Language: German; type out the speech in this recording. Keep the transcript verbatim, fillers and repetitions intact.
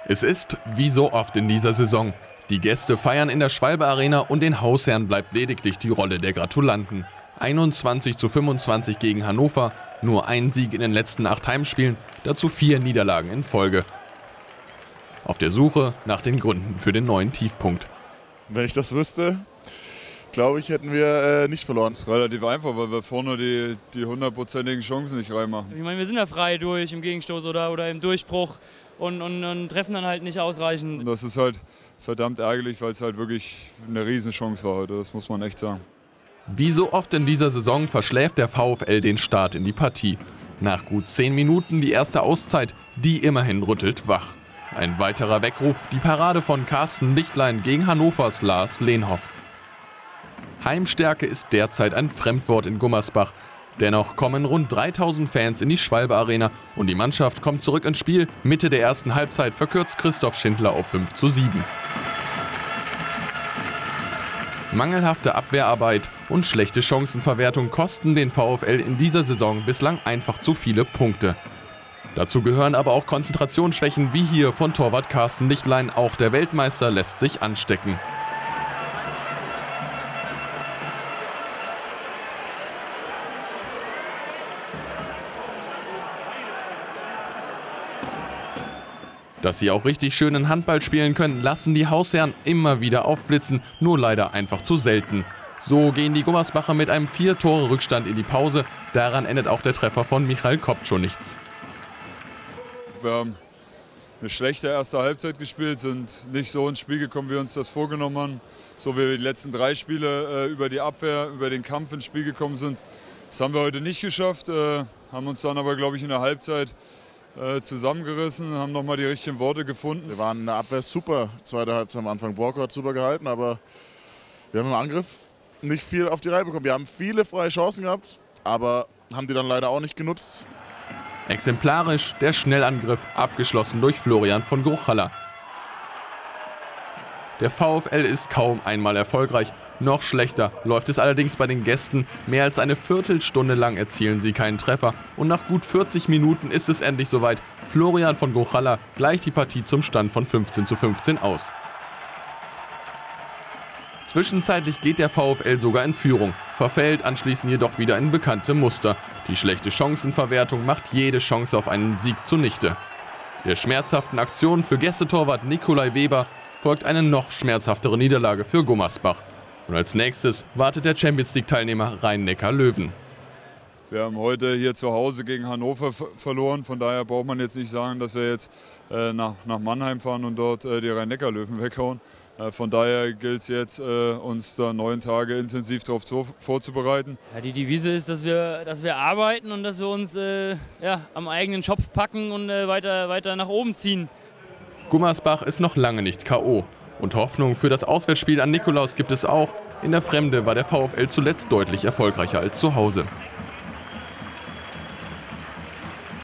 Es ist wie so oft in dieser Saison. Die Gäste feiern in der Schwalbe Arena und den Hausherren bleibt lediglich die Rolle der Gratulanten. einundzwanzig zu fünfundzwanzig gegen Hannover, nur ein Sieg in den letzten acht Heimspielen, dazu vier Niederlagen in Folge. Auf der Suche nach den Gründen für den neuen Tiefpunkt. Wenn ich das wüsste, glaube ich, hätten wir äh, nicht verloren. Das ist relativ einfach, weil wir vorne die, die hundertprozentigen Chancen nicht reinmachen. Ich meine, wir sind ja frei durch im Gegenstoß oder, oder im Durchbruch und, und, und treffen dann halt nicht ausreichend. Und das ist halt verdammt ärgerlich, weil es halt wirklich eine Riesenchance war heute, das muss man echt sagen. Wie so oft in dieser Saison verschläft der VfL den Start in die Partie. Nach gut zehn Minuten die erste Auszeit, die immerhin rüttelt wach. Ein weiterer Weckruf, die Parade von Carsten Lichtlein gegen Hannovers Lars Lehnhoff. Heimstärke ist derzeit ein Fremdwort in Gummersbach. Dennoch kommen rund dreitausend Fans in die Schwalbe Arena und die Mannschaft kommt zurück ins Spiel. Mitte der ersten Halbzeit verkürzt Christoph Schindler auf fünf zu sieben. Mangelhafte Abwehrarbeit und schlechte Chancenverwertung kosten den VfL in dieser Saison bislang einfach zu viele Punkte. Dazu gehören aber auch Konzentrationsschwächen wie hier von Torwart Carsten Lichtlein. Auch der Weltmeister lässt sich anstecken. Dass sie auch richtig schönen Handball spielen können, lassen die Hausherren immer wieder aufblitzen, nur leider einfach zu selten. So gehen die Gummersbacher mit einem vier Tore Rückstand in die Pause. Daran endet auch der Treffer von Michael Kopczko nichts. Wir haben eine schlechte erste Halbzeit gespielt, sind nicht so ins Spiel gekommen, wie wir uns das vorgenommen haben. So wie wir die letzten drei Spiele äh, über die Abwehr, über den Kampf ins Spiel gekommen sind. Das haben wir heute nicht geschafft, äh, haben uns dann aber, glaube ich, in der Halbzeit äh, zusammengerissen, haben nochmal die richtigen Worte gefunden. Wir waren in der Abwehr super, zweite Halbzeit am Anfang. Borko hat super gehalten, aber wir haben im Angriff nicht viel auf die Reihe bekommen. Wir haben viele freie Chancen gehabt, aber haben die dann leider auch nicht genutzt. Exemplarisch der Schnellangriff, abgeschlossen durch Florian von Gruchalla. Der VfL ist kaum einmal erfolgreich. Noch schlechter läuft es allerdings bei den Gästen. Mehr als eine Viertelstunde lang erzielen sie keinen Treffer. Und nach gut vierzig Minuten ist es endlich soweit. Florian von Gruchalla gleicht die Partie zum Stand von fünfzehn zu fünfzehn aus. Zwischenzeitlich geht der VfL sogar in Führung, verfällt anschließend jedoch wieder in bekannte Muster. Die schlechte Chancenverwertung macht jede Chance auf einen Sieg zunichte. Der schmerzhaften Aktion für Gästetorwart Nikolai Weber folgt eine noch schmerzhaftere Niederlage für Gummersbach. Und als nächstes wartet der Champions-League-Teilnehmer Rhein-Neckar-Löwen. Wir haben heute hier zu Hause gegen Hannover verloren, von daher braucht man jetzt nicht sagen, dass wir jetzt äh, nach, nach Mannheim fahren und dort äh, die Rhein-Neckar-Löwen weghauen. Äh, von daher gilt es jetzt, äh, uns da neun Tage intensiv darauf vorzubereiten. Ja, die Devise ist, dass wir, dass wir arbeiten und dass wir uns äh, ja, am eigenen Schopf packen und äh, weiter, weiter nach oben ziehen. Gummersbach ist noch lange nicht K O. Und Hoffnung für das Auswärtsspiel an Nikolaus gibt es auch. In der Fremde war der VfL zuletzt deutlich erfolgreicher als zu Hause.